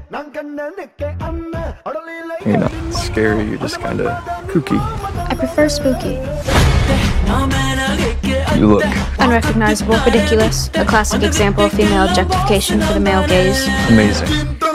You're not scary, you're just kind of kooky. I prefer spooky. You look Unrecognizable, ridiculous, a classic example of female objectification for the male gaze. amazing.